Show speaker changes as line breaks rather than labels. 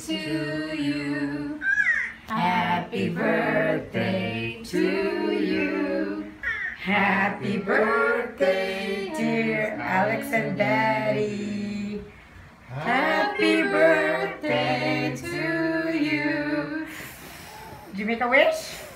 to you. Happy birthday to you. Happy birthday, dear Alex and Daddy. Happy birthday to you. Did you make a wish?